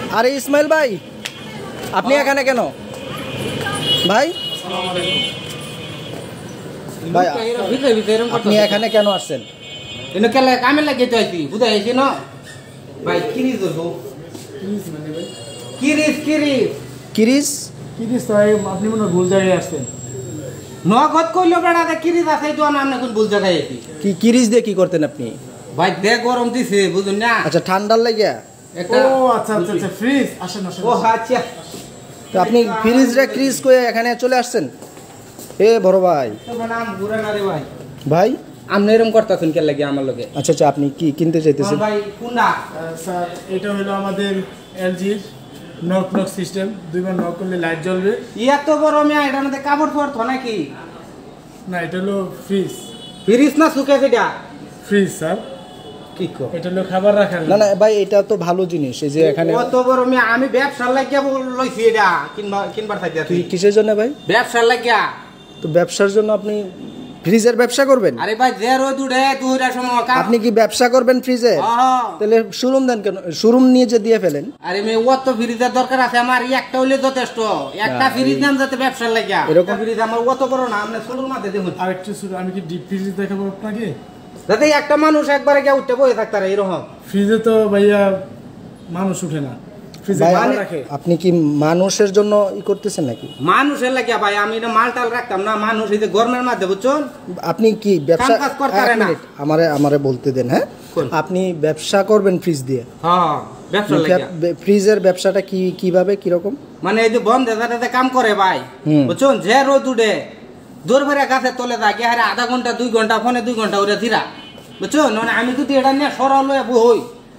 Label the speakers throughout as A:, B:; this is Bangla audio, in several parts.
A: আরে ইসমাইল ভাই, আপনি এখানে কেন ভাই? ভাই আপনি এখানে কেন আসছেন?
B: কামে লাগে তো আইছি বুঝাই আইছি না ভাই। কিরিজ ধরবো, কিরিজ কিরিজ
A: কিরিজ
C: কিরিজ তো আপনি মনে ভুল জায়গায় আসছেন।
B: নগদ কইলো বেড়াতে কিরিজ আছে তো না, আপনি কোন ভুল জায়গায় আইছি।
A: কি কিরিজ দিয়ে কি করতেন আপনি?
B: ভাই দেখ গরম দিছে বুঝুন না।
A: আচ্ছা ঠান্ডার লাগিয়া?
C: ও আচ্ছা আচ্ছা আচ্ছা ফ্রিজ। আসেন আসেন।
B: ও আচ্ছা,
A: তো আপনি ফ্রিজটা ক্রিজ করে এখানে চলে আসছেন? এ বড় ভাই,
B: নাম ঘুরে না রে ভাই।
A: ভাই
B: আপনি এরকম করতেছেন কে লাগে আমার লগে?
A: আচ্ছা আচ্ছা, আপনি কি কিনতে চাইতেছেন?
B: ভাই কোনটা?
C: স্যার এটা হলো আমাদের এলজির নক নক সিস্টেম। দুইবার নক করলে লাইট জ্বলবে।
B: এত বড় মিয়া, এটার মধ্যে কাপড় পরতো নাকি?
C: না এটা হলো ফ্রিজ।
B: ফ্রিজ না সুকে সেটা?
C: Fridge sir.
B: কি কো?
C: এটা হলো খাবার রাখার।
A: না না ভাই, এটা তো ভালো জিনিস। এই যে এখানে
B: কত বড় মিয়া, আমি ব্যবসার লাগিয়া লইছি এটা কিনবার চাইছি।
A: কিসের জন্য ভাই?
B: ব্যবসার লাগিয়া।
A: তো ব্যবসার জন্য আপনি ফ্রিজের ব্যবসা করবেন?
B: আরে ভাই যে রোদ উঠে দুইটার সময়
A: আপনি কি ব্যবসা করবেন ফ্রিজে? তাহলে শোরুম দেন কেন? শোরুম নিয়ে যে দিয়ে ফেলেন।
B: আরে মেয়ে অত ফ্রিজের দরকার আছে আমার? একটা হইলে যথেষ্ট। একটা ফ্রিজ নাম যাতে ব্যবসার লাগিয়া। এরকম ফ্রিজ আমার অত বড় না, আপনি শোরুম মাঝে দেখুন।
C: আরেকটু শুরু, আমি কি ডিপ ফ্রিজ দেখাবো আপনাকে?
B: যাতে একটা মানুষ একবারে গিয়ে উঠতে বসে থাকতে এরকম।
C: ফ্রিজে তো ভাইয়া মানুষ উঠে না, ফ্রিজে মাল রাখে।
A: আপনি কি মানুষের জন্য ই করতেছেন নাকি?
B: মানুষের লাগিয়া ভাই, আমি এটা মাল টাল রাখতাম না। মানুষ এই যে গরমের মধ্যে বুঝছেন।
A: আপনি কি ব্যবসা
B: করতে না?
A: আমারে বলতে দেন। হ্যাঁ, আপনি ব্যবসা করবেন ফ্রিজ দিয়ে?
B: হ্যাঁ ব্যবসা লাগিয়া।
A: ফ্রিজের ব্যবসাটা কি কিভাবে কিরকম? মানে
B: এই যে বন্ধ যাতে কাম করে ভাই বুঝছেন, যে রোদ উঠে দৌড় গাছের তলে থাকে আরে আধা ঘন্টা 2 ঘন্টা ফোনে 2 ঘন্টা ওরা ধীরা বুঝছেন। মানে আমি যদি এটা নিয়ে সরল হয়ে হই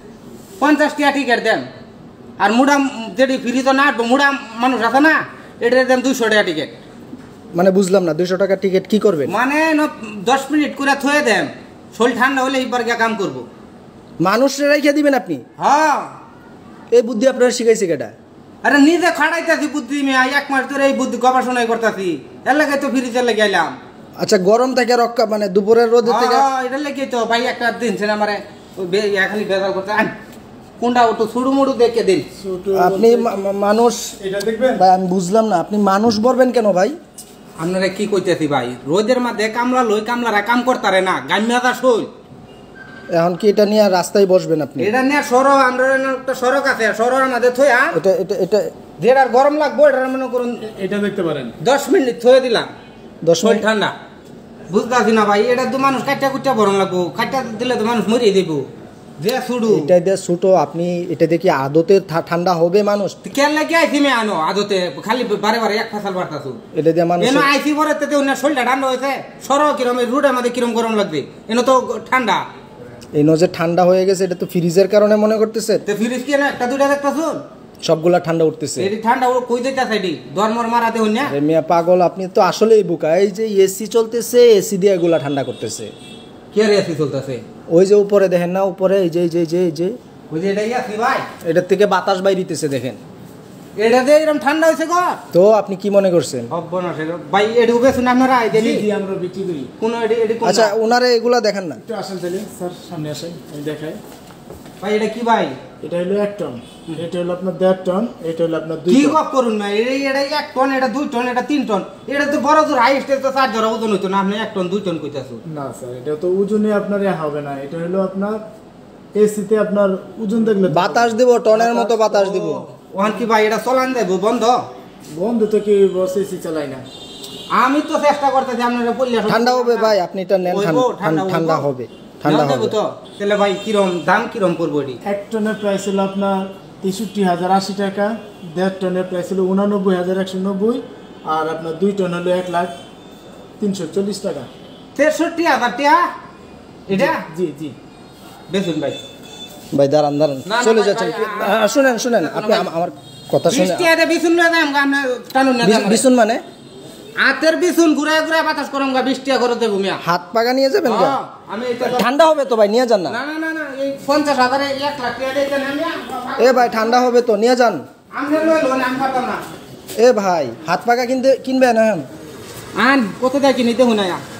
B: 50 টাকা টিকিট দেন, আর মুড়া যেটি ফ্রিজ না মুড়া মানুষ আছে না, এটার দেন 200 টাকা টিকিট।
A: মানে বুঝলাম না, 200 টাকা টিকিট কি করবেন?
B: মানে 10 মিনিট করে থয়ে দেন, শরীর ঠান্ডা হলে এইবার গিয়ে কাম করবো।
A: মানুষের রেখে দিবেন আপনি?
B: হ্যাঁ।
A: এই বুদ্ধি আপনারা শিখাইছে কেটা?
B: আরে নিজে খাড়াইতেছি বুদ্ধি, মেয়ে 1 মাস ধরে এই বুদ্ধি গবেষণাই করতেছি। এর লাগে তো ফ্রিজের লেগে আইলাম।
A: আচ্ছা, গরম থেকে রক্ষা মানে দুপুরের রোদের থেকে?
B: এটা লেগে তো ভাই একটা দিন ছিল আমার খালি বেজাল করতে। কোনটা ওটা ছুড়ু মুড়ু দেখে দিন।
A: আপনি মানুষ
C: এটা দেখবেন
A: ভাই? আমি বুঝলাম না, আপনি মানুষ বলবেন কেন ভাই?
B: আপনারা কি কইতেছি ভাই, রোদের মধ্যে কামলা লই কামলারা কাম করতারে না, গাম্যাদা সই।
A: এখন কি এটা নিয়ে রাস্তায় বসবেন আপনি?
B: এটা নিয়ে সড়ক, আমরা একটা সড়ক আছে, সড়কের মধ্যে থইয়া
A: এটা এটা এটা
B: যেটার গরম লাগবো এটা মনে করুন
C: এটা দেখতে পারেন
B: 10 মিনিট থয়ে দিলাম,
A: 10 মিনিট
B: ঠান্ডা। বুঝতেছি না ভাই, এটা তো মানুষ কাটটা কুটটা ভরণ লাগবো, কাটটা দিলে তো মানুষ মরিয়ে দেবো। যে ছুড়ু
A: এটা দিয়ে ছুটো, আপনি এটা দেখি আদতে ঠান্ডা হবে মানুষ?
B: কেন লাগে আইছি মে আনো আদতে খালি বারে বারে এক ফাসাল বাড়তাছু।
A: এটা দিয়ে মানুষ
B: এনো আইছি পরে তে উনি শরীরটা ঠান্ডা হয়েছে। সড়ক কিরম রোডের মধ্যে কিরম গরম লাগবে, এনো তো ঠান্ডা।
A: এই যে ঠান্ডা হয়ে গেছে, এটা তো ফ্রিজের কারণে মনে করতেছে।
B: তো ফ্রিজ কি না একটা দুইটা দেখতাছু?
A: সবগুলা ঠান্ডা উঠতেছে।
B: এই ঠান্ডা ও কই যাইতাছে এডি ধর্মর মারাতে হইনা।
A: আরে মিয়া পাগল, আপনি তো আসলেই বোকা। এই যে এসি চলতেছে, এসি দিয়ে এগুলা ঠান্ডা করতেছে।
B: কি আর এসি চলতেছে?
A: ওই যে উপরে দেখেন না, উপরে এই যে এই যে এই যে এই যে
B: ওই যে এটাই আছে ভাই,
A: এটার থেকে বাতাস বাইরিতেছে দেখেন।
B: এটা দিয়ে এরকম ঠান্ডা হইছে গো।
A: তো আপনি কি মনে করছেন?
B: অবনাশ ভাই, এডি উবে শুনে আপনারা আই দেলি
C: জি আমরা বিক্রি করি।
B: কোন এডি এডি কোন?
A: আচ্ছা, ওনারে এগুলা দেখেন না।
C: একটু আসেন তাহলে স্যার, সামনে আসেন, আমি দেখাই।
B: ভাই এটা কি ভাই?
C: এটা হলো 1 টন, এটা হলো আপনার 1.5 টন, এটা হলো আপনার 2 টন।
B: কি গপ করুন না, এটা 1 টন, এটা 2 টন, এটা 3 টন। এটা তো বড় জোর হাইস্ট তো 4 ধরা ওজন হইতো না, আপনি 1 টন 2 টন কইতাছো।
C: না স্যার, এটা তো ওজনে আপনার হবে না। এটা হলো আপনার এসিতে আপনার ওজন দেখলে
A: বাতাস দিব, টনের মতো বাতাস দিব।
B: ওখান কি ভাই এটা চলান যাইবো বন্ধ?
C: বন্ধ তো কি বস এসি চালাই না।
B: আমি তো চেষ্টা করতেছি আপনারা বললে
A: ঠান্ডা হবে ভাই, আপনি এটা নেন, ঠান্ডা হবে, ঠান্ডা হবে
B: তো। তাহলে ভাই কিরম দাম কিরম পড়বো এটি?
C: 1 টনের প্রাইস হলো আপনার 63,080 টাকা, 1.5 টনের প্রাইস হলো 89,190, আর আপনার 2 টন হলো 1,340 টাকা।
B: 63,000 টাকা এটা?
C: জি জি।
B: বেশুন ভাই,
A: ভাই দাঁড়ান দাঁড়ান, চলে যাচ্ছেন। শুনেন শুনেন, আপনি আমার কথা শুনেন।
B: 20 টাকা বিশুন লয়ে যাম আমরা টানুন না।
A: বিশুন মানে
B: হাতের বিশুন ঘুরায় ঘুরায় বাতাস করম গা, 20 টাকা করে দেব মিয়া।
A: হাত পাগা নিয়ে যাবেন?
B: আমি এটা
A: ঠান্ডা হবে তো ভাই, নিয়ে যান না।
B: না না না না, এই 50,000 এ 1 লাখ টাকা দিতে না মিয়া।
A: এ ভাই ঠান্ডা হবে তো, নিয়ে যান।
B: আমরা লই লোন আমি পারতাম না।
A: এ ভাই হাত পাগা কিনবেন?
B: আন কত টাকা কিনিতে হুনায়া?